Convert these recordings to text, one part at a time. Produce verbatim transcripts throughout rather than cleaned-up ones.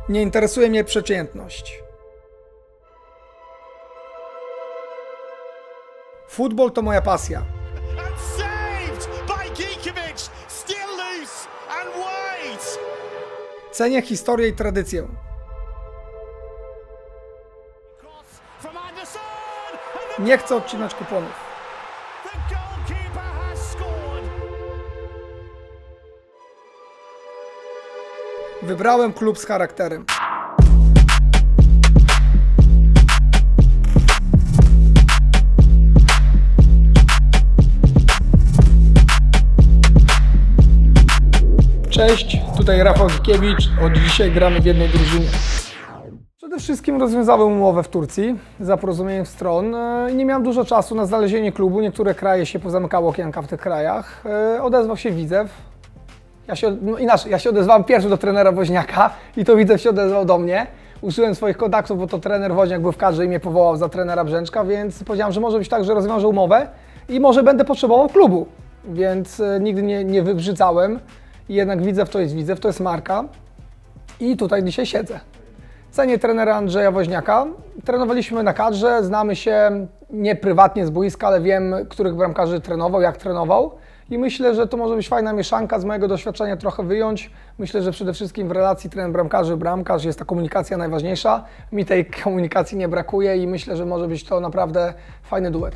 Nie interesuje mnie przeciętność. Futbol to moja pasja. Cenię historię i tradycję. Nie chcę odcinać kuponów. Wybrałem klub z charakterem. Cześć, tutaj Rafał Gikiewicz. Od dzisiaj gramy w jednej drużynie. Przede wszystkim rozwiązałem umowę w Turcji za porozumieniem stron. Nie miałem dużo czasu na znalezienie klubu. Niektóre kraje się pozamykało okienka w tych krajach. Odezwał się Widzew. Ja się, no inaczej, ja się odezwałem pierwszy do trenera Woźniaka i to Widzew się odezwał do mnie. Użyłem swoich kontaktów, bo to trener Woźniak był w kadrze i mnie powołał za trenera Brzęczka, więc powiedziałem, że może być tak, że rozwiążę umowę i może będę potrzebował klubu. Więc nigdy nie, nie wybrzydzałem. I jednak Widzew to jest Widzew, to jest marka. I tutaj dzisiaj siedzę. Cenię trenera Andrzeja Woźniaka. Trenowaliśmy na kadrze, znamy się nie prywatnie z boiska, ale wiem, których bramkarzy trenował, jak trenował. I myślę, że to może być fajna mieszanka, z mojego doświadczenia trochę wyjąć. Myślę, że przede wszystkim w relacji trener bramkarzy, bramkarz jest ta komunikacja najważniejsza. Mi tej komunikacji nie brakuje i myślę, że może być to naprawdę fajny duet.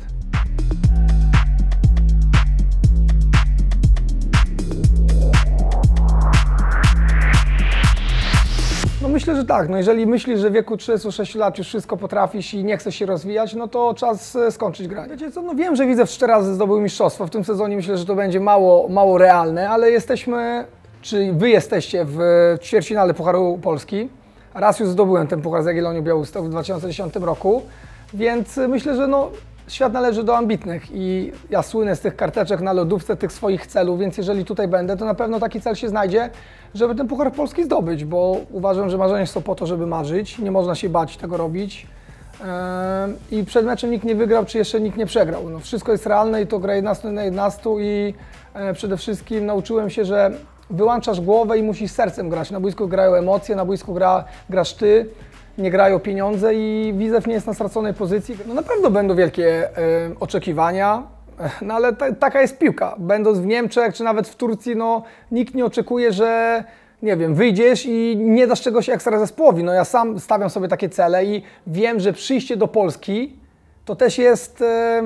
No myślę, że tak. No jeżeli myślisz, że w wieku trzydziestu sześciu lat już wszystko potrafisz i nie chcesz się rozwijać, no to czas skończyć granie. Wiecie co, no wiem, że Widzew cztery razy zdobył mistrzostwo. W tym sezonie myślę, że to będzie mało, mało realne, ale jesteśmy, czy wy jesteście w ćwierćfinale Pucharu Polski. Raz już zdobyłem ten puchar z Jagiellonią Białystok w dwa tysiące dziesiątym roku, więc myślę, że no, świat należy do ambitnych i ja słynę z tych karteczek na lodówce, tych swoich celów, więc jeżeli tutaj będę, to na pewno taki cel się znajdzie, żeby ten Puchar Polski zdobyć, bo uważam, że marzenia są po to, żeby marzyć, nie można się bać tego robić. I przed meczem nikt nie wygrał, czy jeszcze nikt nie przegrał. No, wszystko jest realne i to gra jedenastu na jedenastu i przede wszystkim nauczyłem się, że wyłączasz głowę i musisz sercem grać. Na boisku grają emocje, na boisku gra, grasz ty. Nie grają pieniądze i Widzew nie jest na straconej pozycji. No na pewno będą wielkie e, oczekiwania, no ale ta, taka jest piłka. Będąc w Niemczech czy nawet w Turcji, no nikt nie oczekuje, że nie wiem, wyjdziesz i nie dasz czegoś ekstra zespołowi. No ja sam stawiam sobie takie cele i wiem, że przyjście do Polski to też jest e,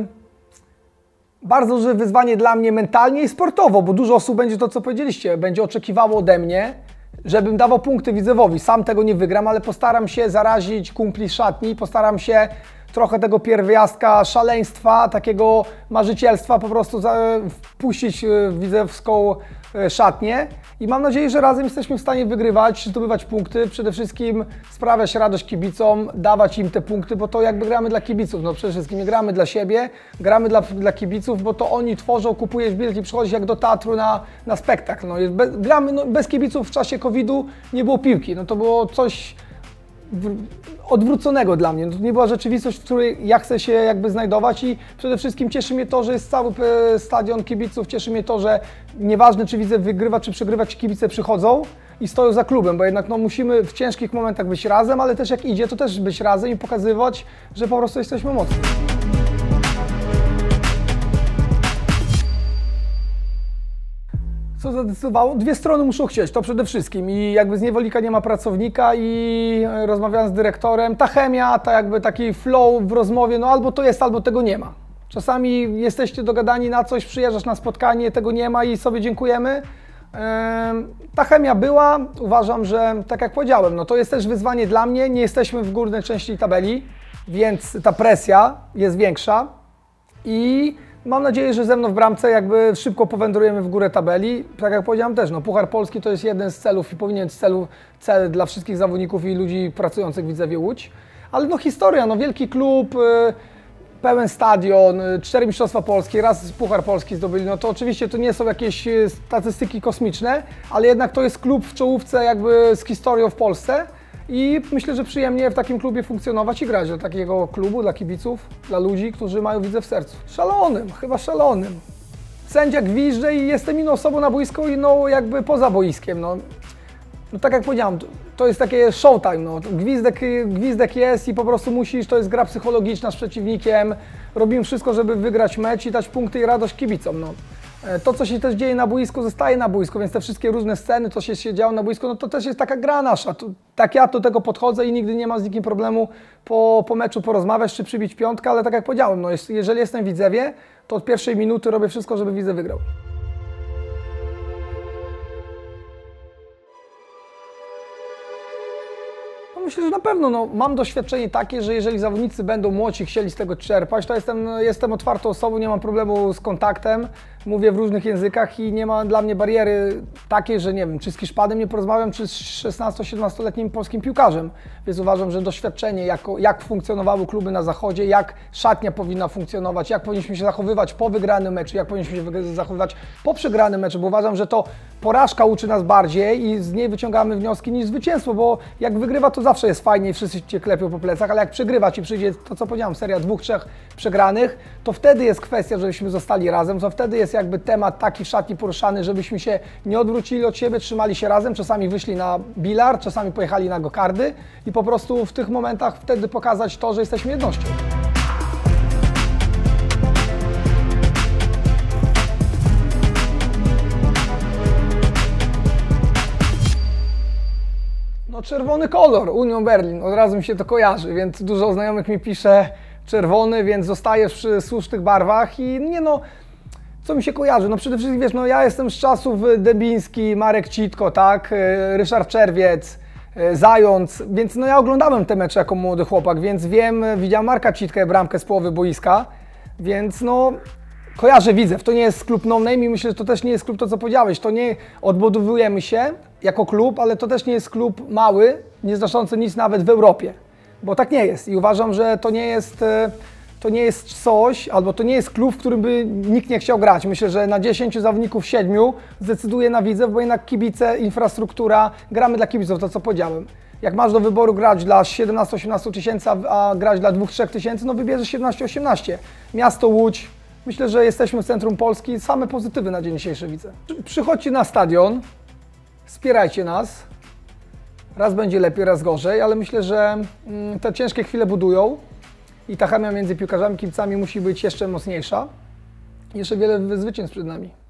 bardzo duże wyzwanie dla mnie mentalnie i sportowo, bo dużo osób będzie to, co powiedzieliście, będzie oczekiwało ode mnie, żebym dawał punkty Widzewowi. Sam tego nie wygram, ale postaram się zarazić kumpli z szatni, postaram się trochę tego pierwiastka szaleństwa, takiego marzycielstwa po prostu za, wpuścić w widzewską szatnię i mam nadzieję, że razem jesteśmy w stanie wygrywać, zdobywać punkty, przede wszystkim sprawiać radość kibicom, dawać im te punkty, bo to jakby gramy dla kibiców, no przede wszystkim nie gramy dla siebie, gramy dla, dla kibiców, bo to oni tworzą, kupujesz bilet i przychodzisz jak do teatru na, na spektakl. No, jest bez, gramy, no, bez kibiców w czasie kowida nie było piłki, no to było coś odwróconego dla mnie. To nie była rzeczywistość, w której ja chcę się jakby znajdować i przede wszystkim cieszy mnie to, że jest cały stadion kibiców, cieszy mnie to, że nieważne czy Widzew wygrywa, czy przegrywa, ci kibice przychodzą i stoją za klubem, bo jednak no, musimy w ciężkich momentach być razem, ale też jak idzie, to też być razem i pokazywać, że po prostu jesteśmy mocni. Co zadecydowało? Dwie strony muszą chcieć, to przede wszystkim i jakby z niewolnika nie ma pracownika i rozmawiałem z dyrektorem, ta chemia, ta jakby taki flow w rozmowie, no albo to jest, albo tego nie ma. Czasami jesteście dogadani na coś, przyjeżdżasz na spotkanie, tego nie ma i sobie dziękujemy. Ta chemia była, uważam, że tak jak powiedziałem, no to jest też wyzwanie dla mnie, nie jesteśmy w górnej części tabeli, więc ta presja jest większa i mam nadzieję, że ze mną w bramce jakby szybko powędrujemy w górę tabeli. Tak jak powiedziałem też, no Puchar Polski to jest jeden z celów i powinien być celu, cel dla wszystkich zawodników i ludzi pracujących w Widzewie Łódź. Ale no historia, no wielki klub, pełen stadion, cztery mistrzostwa polskie, raz Puchar Polski zdobyli, no to oczywiście to nie są jakieś statystyki kosmiczne, ale jednak to jest klub w czołówce jakby z historią w Polsce. I myślę, że przyjemnie w takim klubie funkcjonować i grać dla takiego klubu, dla kibiców, dla ludzi, którzy mają Widzew w sercu. Szalonym, chyba szalonym. Sędzia gwizdże i jestem inną osobą na boisku i inną jakby poza boiskiem. No, no tak jak powiedziałem, to jest takie showtime, no. Gwizdek, gwizdek jest i po prostu musisz, to jest gra psychologiczna z przeciwnikiem. Robimy wszystko, żeby wygrać mecz i dać punkty i radość kibicom, no. To, co się też dzieje na boisku, zostaje na boisku, więc te wszystkie różne sceny, co się, się działo na boisku, no to też jest taka gra nasza. To, tak ja do tego podchodzę i nigdy nie mam z nikim problemu po, po meczu porozmawiać czy przybić piątkę, ale tak jak powiedziałem, no, jeżeli jestem w Widzewie, to od pierwszej minuty robię wszystko, żeby Widzew wygrał. Myślę, że na pewno no, mam doświadczenie takie, że jeżeli zawodnicy będą młodsi, chcieli z tego czerpać, to jestem, jestem otwartą osobą, nie mam problemu z kontaktem, mówię w różnych językach i nie ma dla mnie bariery takiej, że nie wiem, czy z Hiszpanem nie porozmawiam, czy z szesnasto-siedemnastoletnim polskim piłkarzem. Więc uważam, że doświadczenie, jako, jak funkcjonowały kluby na zachodzie, jak szatnia powinna funkcjonować, jak powinniśmy się zachowywać po wygranym meczu, jak powinniśmy się zachowywać po przegranym meczu, bo uważam, że to porażka uczy nas bardziej i z niej wyciągamy wnioski niż zwycięstwo, bo jak wygrywa, to zawsze jest fajnie i wszyscy cię klepią po plecach, ale jak przegrywa ci przyjdzie to, co powiedziałem, seria dwóch, trzech przegranych, to wtedy jest kwestia, żebyśmy zostali razem, to wtedy jest jakby temat taki w szatni poruszany, żebyśmy się nie odwrócili od siebie, trzymali się razem, czasami wyszli na bilard, czasami pojechali na gokardy i po prostu w tych momentach wtedy pokazać to, że jesteśmy jednością. No czerwony kolor, Union Berlin, od razu mi się to kojarzy, więc dużo znajomych mi pisze czerwony, więc zostajesz przy słusznych barwach i nie no, co mi się kojarzy? No przede wszystkim wiesz, no ja jestem z czasów Debiński, Marek Citko, tak, Ryszard Czerwiec, Zając, więc no ja oglądałem te mecze jako młody chłopak, więc wiem, widziałem Marka Citkę, bramkę z połowy boiska, więc no kojarzę Widzew, to nie jest klub no-name i myślę, że to też nie jest klub to, co powiedziałeś, to nie odbudowujemy się jako klub, ale to też nie jest klub mały, nie znaczący nic nawet w Europie, bo tak nie jest i uważam, że to nie jest, to nie jest coś, albo to nie jest klub, w którym by nikt nie chciał grać. Myślę, że na dziesięciu zawodników siedmiu zdecyduje na Widzew, bo jednak kibice, infrastruktura, gramy dla kibiców, to co powiedziałem. Jak masz do wyboru grać dla siedemnastu osiemnastu tysięcy, a grać dla dwóch trzech tysięcy, no wybierzesz siedemnaście osiemnaście. Miasto Łódź, myślę, że jesteśmy w centrum Polski, same pozytywy na dzień dzisiejszy widzę. Przychodźcie na stadion, wspierajcie nas, raz będzie lepiej, raz gorzej, ale myślę, że te ciężkie chwile budują i ta chemia między piłkarzami i kibicami musi być jeszcze mocniejsza. Jeszcze wiele zwycięstw przed nami.